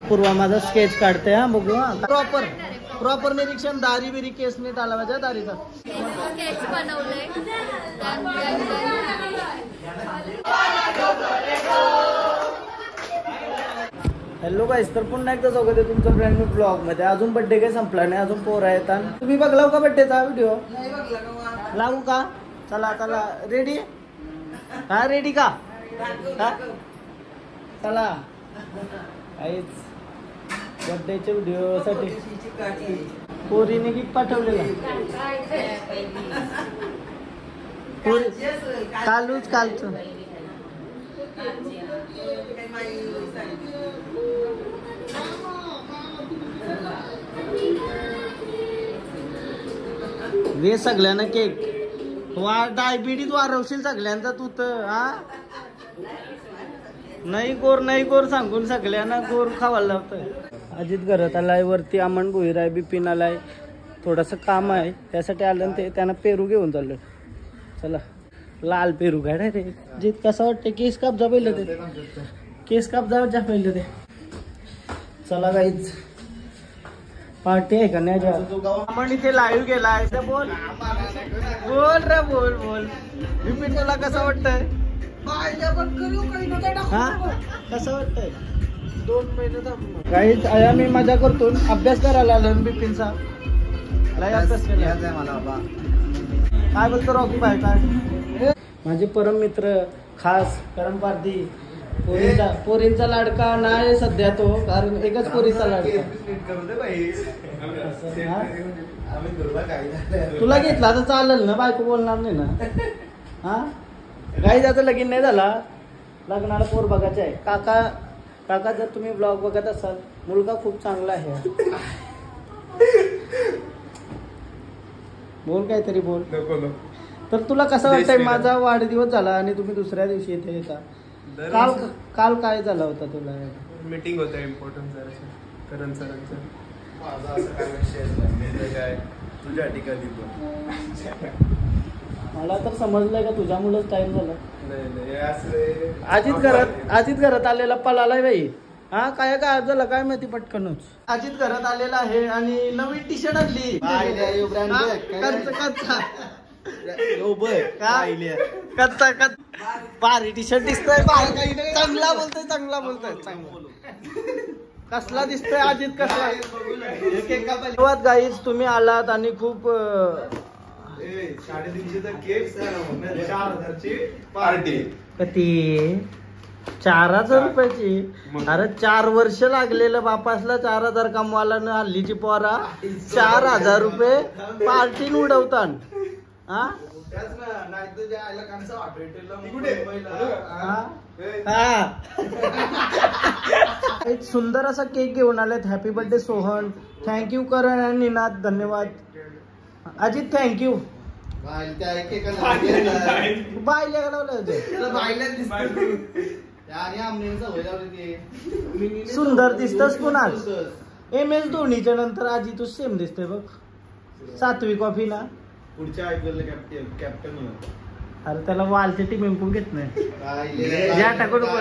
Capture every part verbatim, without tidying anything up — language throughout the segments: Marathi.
पूर्वा माझा स्केच काढते हा बघू हा प्रॉपर प्रॉपर निरीक्षण दारी बिरी केस नीट आला माझ्या दारीचा स्केच बनवलंय. हॅलो गाईस, तर पुन्हा एकदा स्वागत आहे तुमचं ब्रँड न्यू ब्लॉग मध्ये. अजून बड्डे काही संपला नाही, अजून पोरा येतात. तुम्ही बघला का बड्डेचा व्हिडिओ? लागू का? चला चला रेडी हा रेडी का हा? चला काहीच बड्डेच्या व्हिडिओ साठी पोरीने गिफ्ट पाठवलेला कालूच कालचं दे सगळ्यांना केक. वा डायबिटीज वारवशील सगळ्यांचा तू तर हा. नाही गोर नाही गोर सांगून सगळ्यांना गोर खावायला लावतोय. अजित घरात आलाय, वरती अमन भुईर आहे, बिपिन आलाय, थोडस काम आहे त्यासाठी आलं. ते त्यांना पेरू घेऊन चाललोय. चला लाल पेरू काय रे जित कसं वाटतं? केस काप जा पहिलं ते केस काप जा जा पहिलं ते. चला गाईच पार्टी आहे का नाही? आपण इथे लाईव्ह गेलाय. बोल बोल रे बोल बोल. बिपिन तुला कसं वाटतंय? हा कसं वाटतंय? दोन महिने काहीच आया मी मजा करतो. अभ्यास करायला आलो बिपिनचा. लय अभ्यास केला मला. काय बोलतो रॉकी बाय? काय माझे परम मित्र खास करण पारधी, पोरींचा पोरींचा लाडका नाही सध्या तो, कारण एकच पोरीचा लाडका. तुला घेतला तर चालेल ना? बायको बोलणार नाही ना? हा काही त्याचं लगीन नाही झाला, लग्नाला पोर बघायचं आहे. काका काका जर तुम्ही ब्लॉग बघत असाल, मुलगा खूप चांगला आहे. बोल काहीतरी बोल. तर तुला कसं वाटतंय? माझा वाढदिवस झाला आणि तुम्ही दुसऱ्या दिवशी इथे येता. काल काल काय झाला होता तुला? मीटिंग होतं इम्पॉर्टंट सर करण सरांचं. तुझ्या ठिकाणी मला तर समजलंय का तुझ्यामुळेच टाइम झाला. अजित घरात अजित घरात आलेला पळालाय बाई. हा काय काय झालं काय माहिती पटकनच. अजित घरात आलेला आहे आणि नवीन टी शर्ट आणली. कच्चा कच भारी टी शर्ट दिसतोय. चांगला बोलतोय चांगला बोलतोय चांगला. कसला दिसतोय अजित? कसला गाईज तुम्ही आलात आणि खूप साडेतीनशे केक चार हजारची पार्टी. किती? चार हजार रुपयाची? अरे चार वर्ष लागलेलं बापासला चार हजार कमवायला न हल्लीची पोरा चार हजार रुपये पार्टी उडवतात. हा एक सुंदर असा केक घेऊन आलेत. Happy birthday Sohan. Thank you Karan आणि निनाद, धन्यवाद. अजित थँक्यू. सुंदर दिसतस कुणाल? एम एस धोनीच्या नंतर आजी तू सेम दिसते बघ. सातवी कॉफी ना पुढच्या आयपीएल कॅप्टन कॅप्टन. अरे त्याला वालचे टीम इम्प्रूव्ह घेत नाही. या टाकू नको.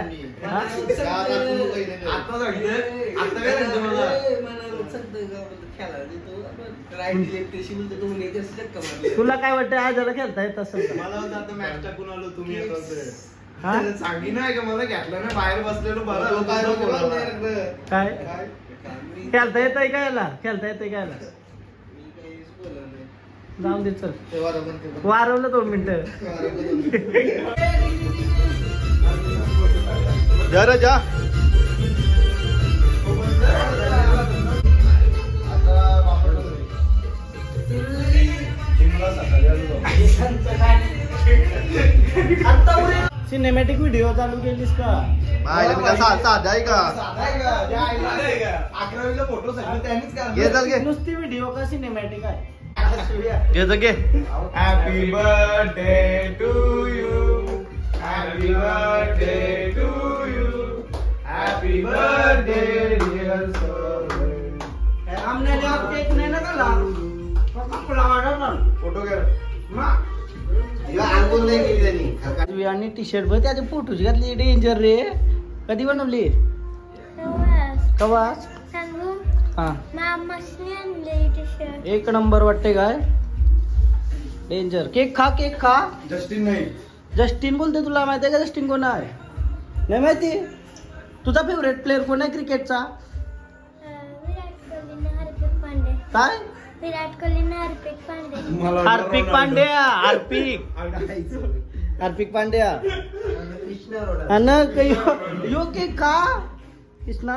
तुला काय वाटतं आज त्याला खेळता येत असेल? मला आता मॅच टाकून आलो तुम्ही सांगी नाही का मला घेतलं ना बाहेर बसलेलो. काय खेळता येतंय का याला? खेळता येतंय का याला? जाऊन दे चल. वारवलं दोन मिनिटं. जा रे जा. सिनेमॅटिक व्हिडिओ चालू केलीस का? साधा आहे का? अकरावीला फोटो नुसती व्हिडिओ का सिनेमॅटिक आहे? घे घे. Happy birthday to you, happy birthday to you, happy birthday dear Sohan. आमने केक नाही ना झाला. फोटो घे. टी शर्ट बघ त्याचे फोटोची घातली. डेंजर रे. कधी बनवली? कवा सांगू हा मामासने आणले टी शर्ट. एक नंबर वाटते काय डेंजर. केक खा केक खा. जस्टिन नाही जस्टिन बोलते. तुला माहिती आहे का जस्टिन कोण आहे? नाही माहिती. तुझा फेवरेट प्लेअर कोण आहे क्रिकेटचा? विराट कोहली ना हार्दिक पांडे. काय? विराट कोहली ना हार्दिक पांडे. मला वाटलं Harpic Ronaldo. Pandya. Harpic Harpic Pandya. आणि काही यो केक खा. कृष्णा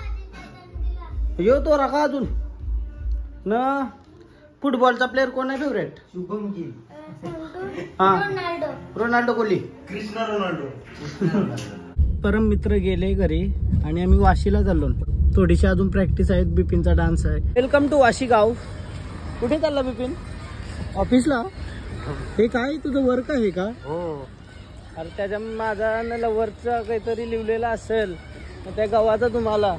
यो तो रखा अजून न. फुटबॉलचा प्लेअर कोण आहे फेवरेट? शुभम गिल. हा. Ronaldo. Ronaldo Kohli. Krishna Ronaldo. परम मित्र गेले घरी आणि आम्ही वाशीला चाललो. थोडीशी अजून प्रॅक्टिस आहेत. बिपिनचा डान्स आहे. वेलकम टू वाशी गाव. कुठे चालला बिपिन? ऑफिसला. हे काय तुझं वर्क आहे का? हो. अरे त्याच्या माझा लवरचा काहीतरी लिहिलेला असेल त्या गावाचा तुम्हाला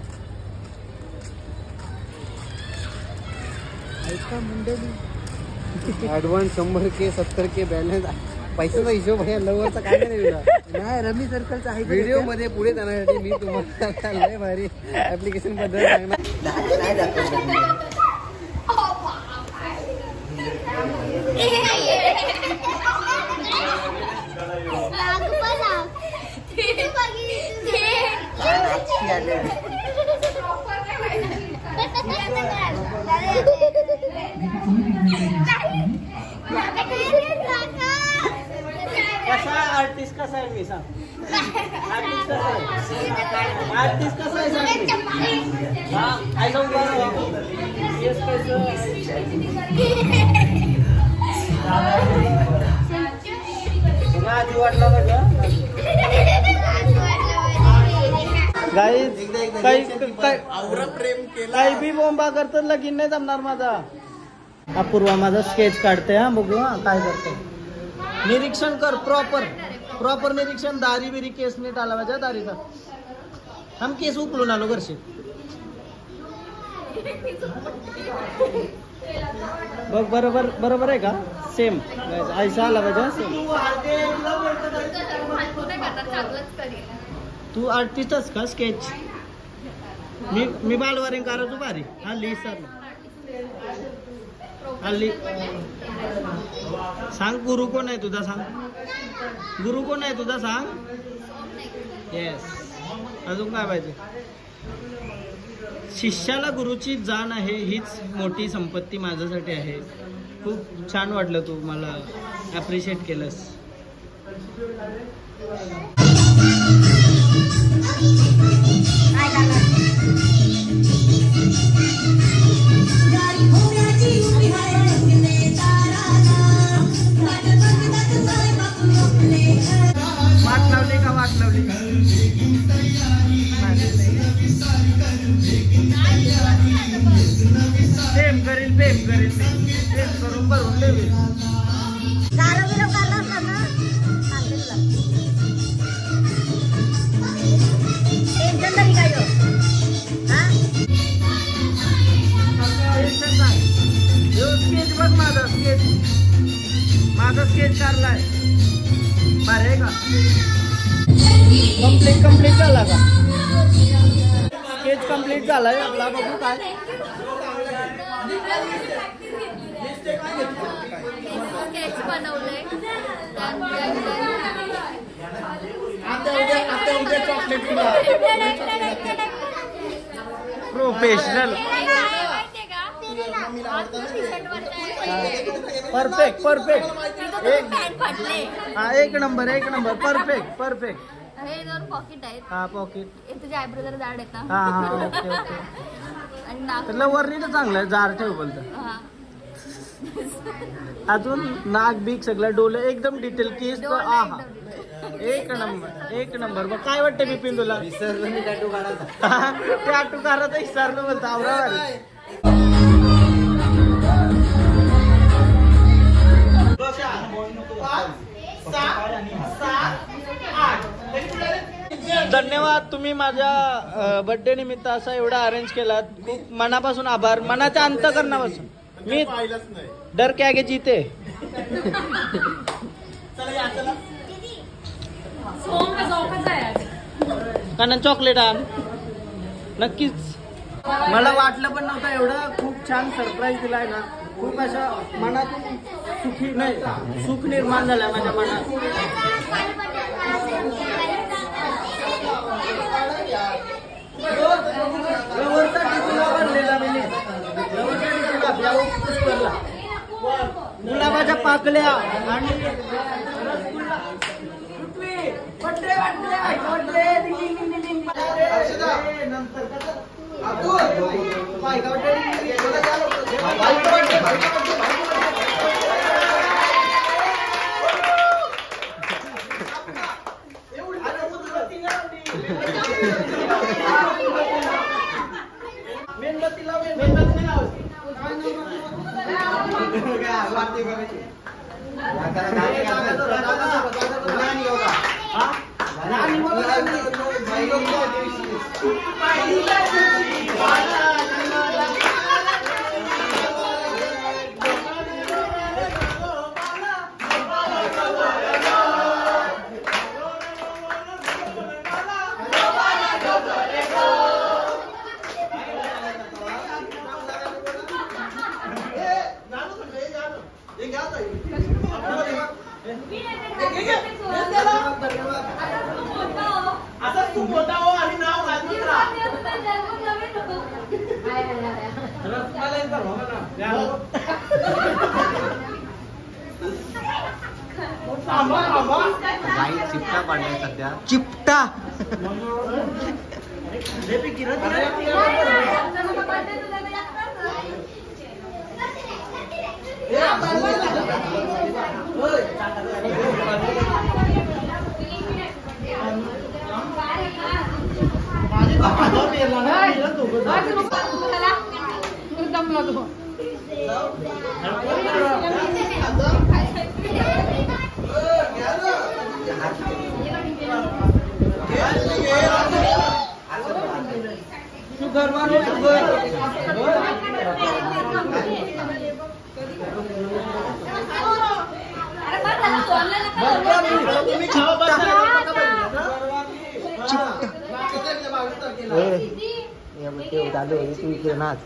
ऍडव्हान्स शंभर के सत्तर के बॅलन्स पैशाचा हिशोब आहे लवरचा काय नाही दिला. नाही रमी सर्कलचा आहे. व्हिडिओ मध्ये पुढे जाण्यासाठी मी तुम्हाला लय भारी ऍप्लिकेशन बद्दल सांगणार. कसा आर्टिस्ट कसा आहे मी सांग. आर्टिस्ट कसा आहे? आर्टिस्ट कसा आहे सांग मी. हा काय सांगू बरं? येस कसं आधी वाटला बघा. काही काही बी बोंबा करतात लगीन नाही जमणार माझा. अपूर्वा माझा स्केच काढते. हा बघू हा काय करते. निरीक्षण कर प्रॉपर प्रॉपर निरीक्षण. दारी बिरी केस नीट आला पाहिजे दारीचा. हम केस उकलून आलो घरचे. बघ बरोबर बरोबर आहे का? सेम ऐसा आला पाहिजे. तू आर्टिस्टच का? स्केच मी मी बालवारी करा तू भारी. हल्ली सर हल्ली सांग. गुरु कोण आहे तुझा सांग. गुरु कोण आहे तुझा सांग. येस. अजून काय पाहिजे? शिष्याला गुरुची जाण आहे हीच मोठी संपत्ती माझ्यासाठी आहे. खूप छान वाटलं तू मला ॲप्रिशिएट केलंस. वाट लावली का? वाट लावली प्रेम करील प्रेम करील प्रेम करून भरून देईल. स्केच बघ माझा स्केच माझा स्केच काढलाय. बरं आहे का? कम्प्लीट कम्प्लीट झाला का? स्केच कम्प्लीट झालाय आपला. बघू काय स्केच बनवलंय. प्रोफेशनल. Perfect perfect. एक हा एक नंबर एक नंबर. Perfect perfect. हे दोन पॉकेट आहेत. हा पॉकेट. एक तुझे आयब्रो जरा जाड आहेत ना. हा हा ओके ओके. आणि नाक. त्याला वरणी तर चांगलं आहे. जार ठेव बोलतं. हा. अजून नाक बीक सगळं डोलं एकदम डिटेल केस. तो डोळे आ हा एकदम. एक नंबर एक नंबर. बघ काय वाटतं बिपिन तुला? विसरलं मी टॅटू काढायचा. ते आटू काढायचं विसरलं बोलतं. आवडा धन्यवाद. तुम्ही माझ्या बर्थडे निमित्त असा एवढा अरेंज केलात. खूप मनापासून आभार. मनाच्या अंतःकरणापासून. मी डर के आगे जीते. कारण चॉकलेट आण. नक्कीच. मला वाटलं पण नव्हतं एवढं खूप छान सरप्राईज दिलाय ना. खूप असं मनातून सुखी नाही सुख निर्माण झालं माझ्या मनात. गुलाबाच्या पाकल्या आणि चिपटा पाडलाय सध्या. चिपटा चालू तू इकडे नाच.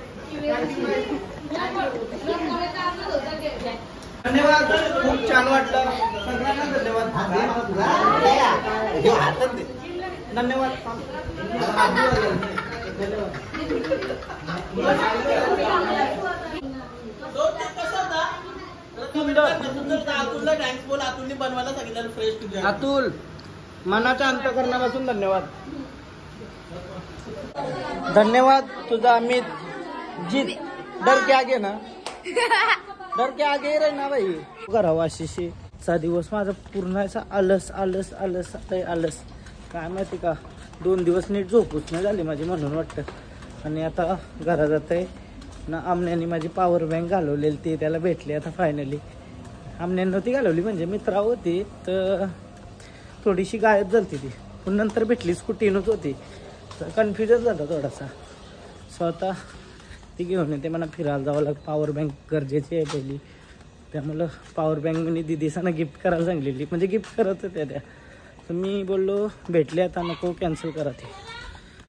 धन्यवाद. खूप छान वाटलं. सगळ्यांना धन्यवाद. धन्यवाद. अतुल मनाच्या अंतकरणापासून धन्यवाद. धन्यवाद तुझा अमित. जीत डर के आगे ना डर के आगे रे ना भाई. करावं आशिषचा दिवस माझा पूर्ण असा आलस आलस आलस आलस काय माहिती का. दोन दिवस नीट झोपूच नाही झाली माझी म्हणून वाटतं. आणि आता घरात जात आहे ना. आमण्याने माझी पॉवर बँक घालवलेली ती त्याला भेटली आता फायनली. आमण्याने नव्हती घालवली म्हणजे मित्रा होती तर थोडीशी गायब झाली ती पण नंतर भेटली. स्कूटीनच होती तर कन्फ्युजन झाला थोडासा. स्वतः ती घेऊन येते मला फिरायला जावं लागतं. पॉवर बँक गरजेची आहे पहिली त्यामुळं पॉवर बँक मी दिदीसाना गिफ्ट करायला सांगलेली म्हणजे गिफ्ट करत होत्या त्या. तर मी बोललो भेटले आता नको कॅन्सल करा ते.